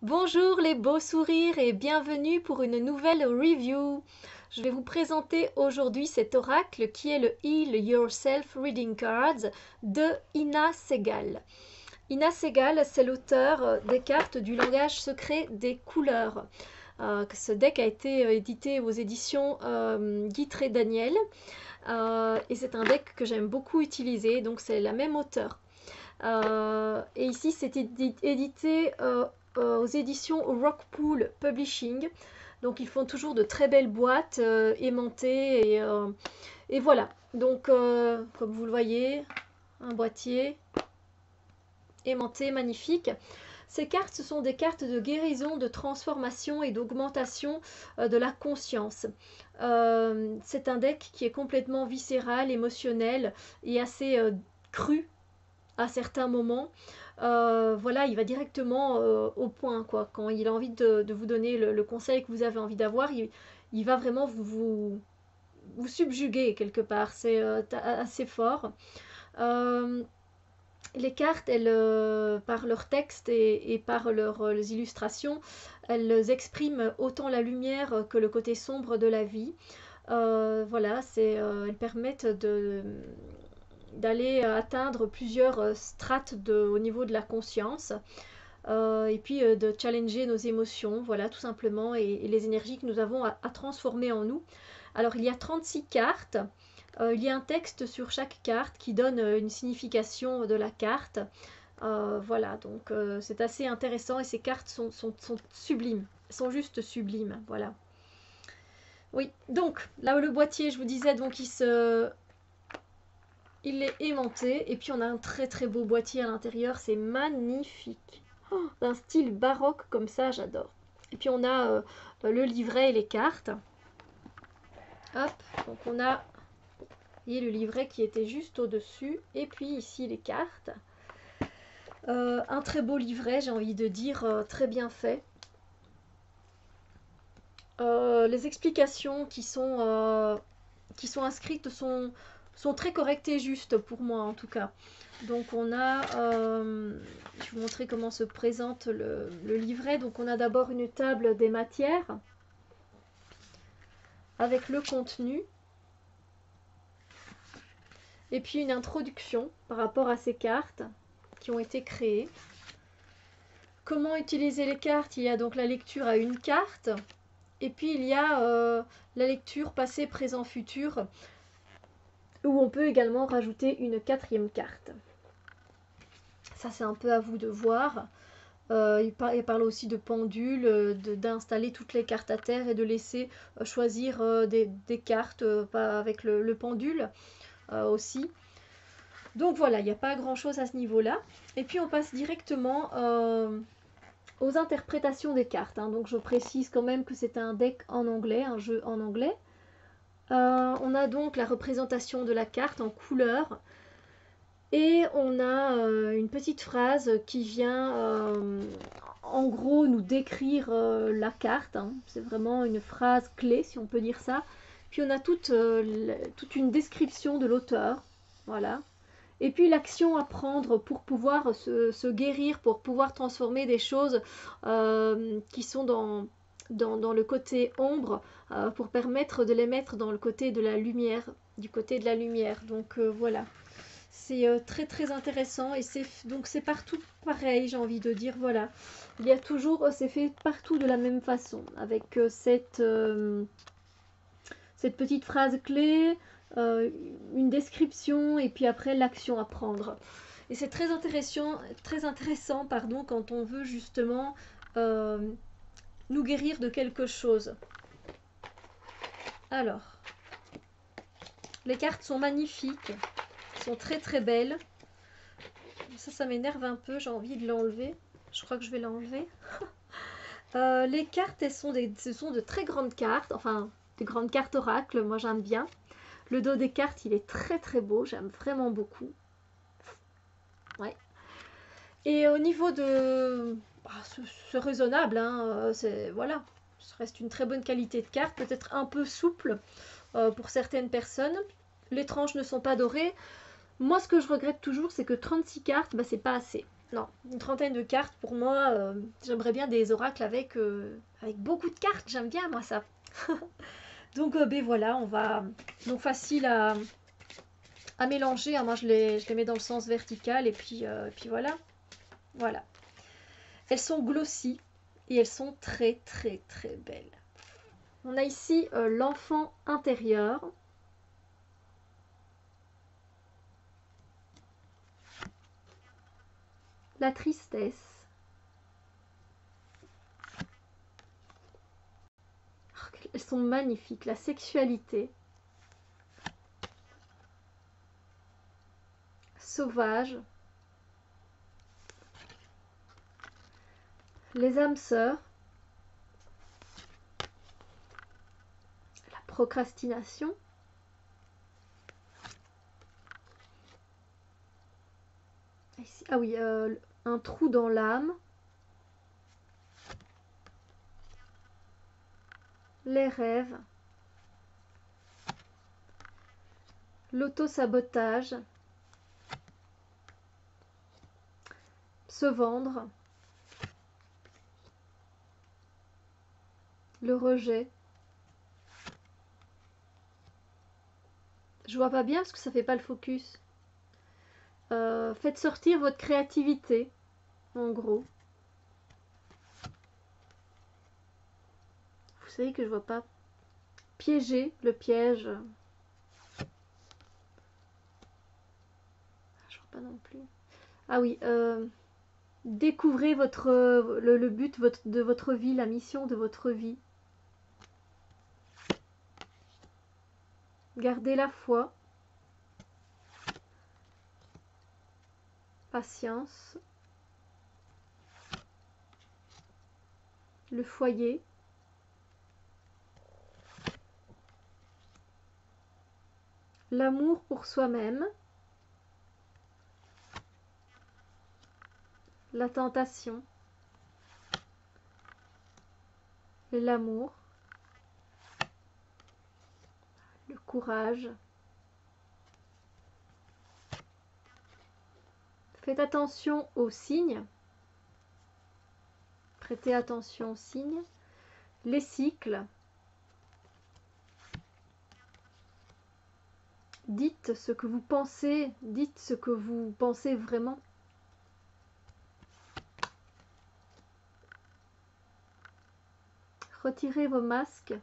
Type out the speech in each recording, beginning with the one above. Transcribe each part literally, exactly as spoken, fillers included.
Bonjour les beaux sourires et bienvenue pour une nouvelle review. Je vais vous présenter aujourd'hui cet oracle qui est le Heal Yourself Reading Cards de Ina Segal. Ina Segal, c'est l'auteur des cartes du langage secret des couleurs. Euh, ce deck a été édité aux éditions euh, Guitré Daniel euh, et c'est un deck que j'aime beaucoup utiliser, donc c'est la même auteure. Euh, et ici, c'est édité euh, euh, aux éditions Rockpool Publishing. Donc, ils font toujours de très belles boîtes euh, aimantées. Et, euh, et voilà. Donc, euh, comme vous le voyez, un boîtier aimanté, magnifique. Ces cartes, ce sont des cartes de guérison, de transformation et d'augmentation euh, de la conscience. Euh, c'est un deck qui est complètement viscéral, émotionnel et assez euh, cru à certains moments. Euh, voilà, il va directement euh, au point, quoi. Quand il a envie de, de vous donner le, le conseil que vous avez envie d'avoir, il, il va vraiment vous, vous, vous subjuguer quelque part. C'est euh, assez fort. Euh, les cartes, elles, euh, par leur texte et, et par leurs euh, illustrations, elles expriment autant la lumière que le côté sombre de la vie. Euh, voilà, c'est, euh, elles permettent de d'aller atteindre plusieurs strates de, au niveau de la conscience euh, et puis euh, de challenger nos émotions, voilà, tout simplement, et, et les énergies que nous avons à, à transformer en nous. Alors, il y a trente-six cartes. Euh, il y a un texte sur chaque carte qui donne une signification de la carte. Euh, voilà, donc euh, c'est assez intéressant et ces cartes sont, sont, sont sublimes, sont juste sublimes, voilà. Oui, donc là le boîtier, je vous disais, donc il se il est aimanté et puis on a un très très beau boîtier à l'intérieur, c'est magnifique. Oh, d'un style baroque comme ça, j'adore. Et puis on a euh, le livret et les cartes. Hop, donc on a voyez, le livret qui était juste au-dessus et puis ici les cartes. Euh, un très beau livret, j'ai envie de dire, euh, très bien fait. Euh, les explications qui sont, euh, qui sont inscrites sont, sont très correctes et justes pour moi en tout cas. Donc on a, euh, je vais vous montrer comment se présente le, le livret. Donc on a d'abord une table des matières avec le contenu. Et puis une introduction par rapport à ces cartes qui ont été créées. Comment utiliser les cartes? Il y a donc la lecture à une carte. Et puis il y a euh, la lecture passé, présent, futur, où on peut également rajouter une quatrième carte. Ça c'est un peu à vous de voir. Euh, il, par, il parle aussi de pendule, d'installer toutes les cartes à terre et de laisser euh, choisir euh, des, des cartes euh, avec le, le pendule euh, aussi. Donc voilà, il n'y a pas grand chose à ce niveau-là. Et puis on passe directement euh, aux interprétations des cartes. Hein. Donc je précise quand même que c'est un deck en anglais, un jeu en anglais. Euh, on a donc la représentation de la carte en couleur. Et on a euh, une petite phrase qui vient euh, en gros nous décrire euh, la carte. Hein. C'est vraiment une phrase clé si on peut dire ça. Puis on a toute, euh, toute une description de l'auteur. Voilà. Et puis l'action à prendre pour pouvoir se, se guérir, pour pouvoir transformer des choses euh, qui sont dans, dans, dans le côté ombre, euh, pour permettre de les mettre dans le côté de la lumière, du côté de la lumière. Donc euh, voilà. C'est euh, très très intéressant et c'est donc c'est partout pareil, j'ai envie de dire, voilà. Il y a toujours, c'est fait partout de la même façon, avec euh, cette, euh, cette petite phrase clé, euh, une description et puis après l'action à prendre. Et c'est très intéressant, très intéressant pardon, quand on veut justement euh, nous guérir de quelque chose. Alors, les cartes sont magnifiques. Sont très très belles. Ça, ça m'énerve un peu. J'ai envie de l'enlever. Je crois que je vais l'enlever. euh, les cartes, elles sont des, ce sont de très grandes cartes. Enfin, des grandes cartes oracles. Moi, j'aime bien. Le dos des cartes, il est très très beau. J'aime vraiment beaucoup. Ouais. Et au niveau de... Bah, c'est raisonnable. Hein, c'est, voilà. Ça reste une très bonne qualité de carte. Peut-être un peu souple euh, pour certaines personnes. Les tranches ne sont pas dorées. Moi, ce que je regrette toujours, c'est que trente-six cartes, bah, c'est pas assez. non, une trentaine de cartes pour moi. Euh, J'aimerais bien des oracles avec, euh, avec beaucoup de cartes. J'aime bien moi ça. Donc euh, ben voilà, on va donc facile à, à mélanger. Hein. Moi je les, je les mets dans le sens vertical et puis, euh, et puis voilà. Voilà. Elles sont glossy et elles sont très très très belles. On a ici euh, l'enfant intérieur. La tristesse. Elles sont magnifiques. La sexualité. Sauvage. Les âmes sœurs. La procrastination. Ici, ah oui, euh, un trou dans l'âme. Les rêves. L'auto-sabotage. Se vendre. Le rejet. Je vois pas bien parce que ça fait pas le focus. Euh, faites sortir votre créativité, en gros. Vous savez que je vois pas. Piéger, le piège. Je vois pas non plus. Ah oui, euh, découvrez votre, le, le but votre, de votre vie, la mission de votre vie. Gardez la foi. Patience. Le foyer. L'amour pour soi-même. La tentation. L'amour. Le courage. Faites attention aux signes. Prêtez attention aux signes. Les cycles. Dites ce que vous pensez. Dites ce que vous pensez vraiment. Retirez vos masques.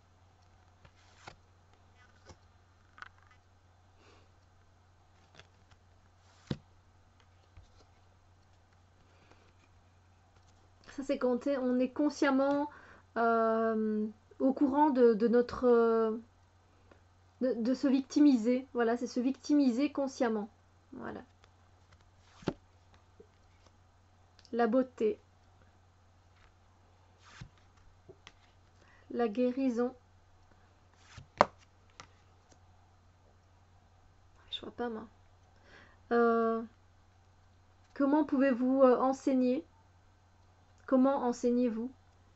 Ça c'est quand on est consciemment euh, au courant de, de notre... Euh, de, de se victimiser. Voilà, c'est se victimiser consciemment. Voilà. La beauté. La guérison. Je vois pas moi. Euh, comment pouvez-vous euh, enseigner? Comment enseignez-vous?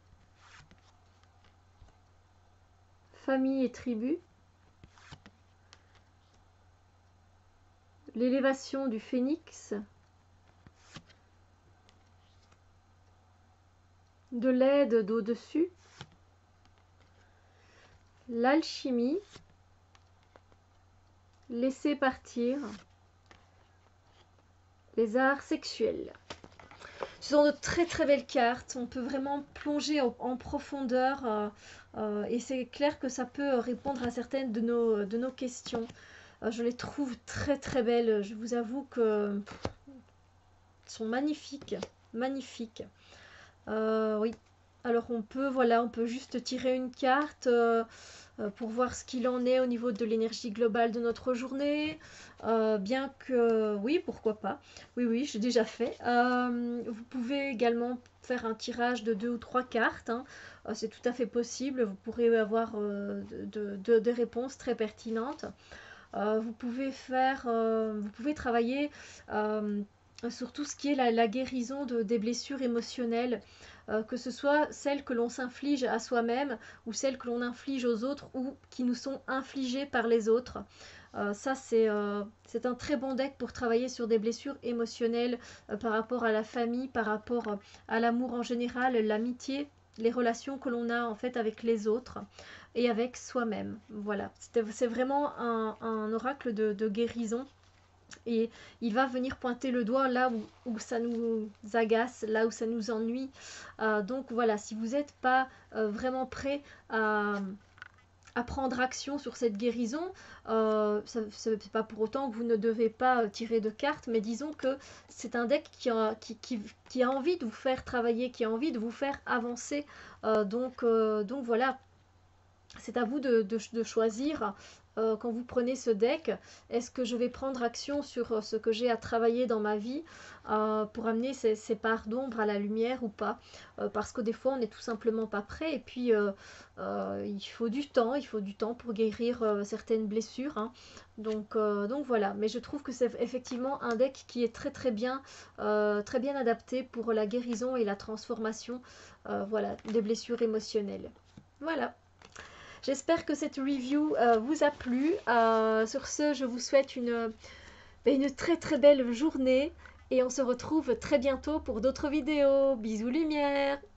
Famille et tribu. L'élévation du phénix. De l'aide d'au-dessus. L'alchimie. Laisser partir. Les arts sexuels. Ce sont de très très belles cartes. On peut vraiment plonger en, en profondeur euh, euh, et c'est clair que ça peut répondre à certaines de nos, de nos questions. Euh, je les trouve très très belles. Je vous avoue que pff, elles sont magnifiques, magnifiques. Euh, oui. Alors on peut voilà, on peut juste tirer une carte. Euh, Euh, pour voir ce qu'il en est au niveau de l'énergie globale de notre journée. Euh, bien que, oui, pourquoi pas. Oui, oui, j'ai déjà fait. Euh, vous pouvez également faire un tirage de deux ou trois cartes. Hein. Euh, c'est tout à fait possible. Vous pourrez avoir euh, de, de, de réponses très pertinentes. Euh, vous pouvez faire, euh, vous pouvez travailler euh, sur tout ce qui est la, la guérison de, des blessures émotionnelles, euh, que ce soit celles que l'on s'inflige à soi-même ou celles que l'on inflige aux autres ou qui nous sont infligées par les autres. Euh, ça, c'est euh, c'est un très bon deck pour travailler sur des blessures émotionnelles euh, par rapport à la famille, par rapport euh, à l'amour en général, l'amitié, les relations que l'on a en fait avec les autres et avec soi-même. Voilà, c'est vraiment un, un oracle de, de guérison et il va venir pointer le doigt là où, où ça nous agace, là où ça nous ennuie. Euh, donc voilà, si vous n'êtes pas euh, vraiment prêt à, à prendre action sur cette guérison, euh, ça c'est pas pour autant que vous ne devez pas tirer de cartes, mais disons que c'est un deck qui a, qui, qui, qui a envie de vous faire travailler, qui a envie de vous faire avancer. Euh, donc, euh, donc voilà, c'est à vous de, de, de choisir euh, quand vous prenez ce deck, est-ce que je vais prendre action sur ce que j'ai à travailler dans ma vie euh, pour amener ces, ces parts d'ombre à la lumière ou pas, euh, parce que des fois on n'est tout simplement pas prêt et puis euh, euh, il faut du temps, il faut du temps pour guérir euh, certaines blessures, hein. Donc, euh, donc voilà, mais je trouve que c'est effectivement un deck qui est très très bien, euh, très bien adapté pour la guérison et la transformation euh, voilà, des blessures émotionnelles. Voilà. J'espère que cette review euh, vous a plu. Euh, sur ce, je vous souhaite une, une très très belle journée et on se retrouve très bientôt pour d'autres vidéos. Bisous lumière!